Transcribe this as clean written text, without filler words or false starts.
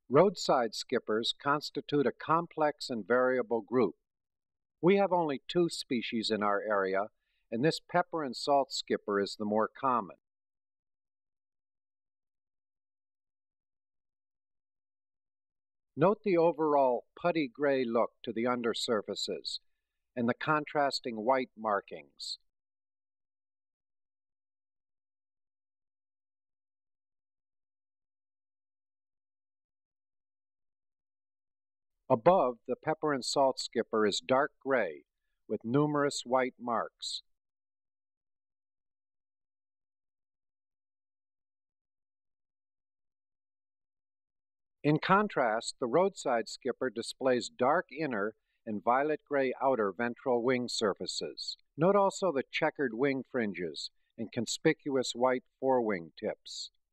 Roadside skippers constitute a complex and variable group. We have only two species in our area, and this pepper and salt skipper is the more common. Note the overall putty gray look to the undersurfaces and the contrasting white markings. Above, the pepper and salt skipper is dark gray with numerous white marks. In contrast, the roadside skipper displays dark inner and violet-gray outer ventral wing surfaces. Note also the checkered wing fringes and conspicuous white forewing tips.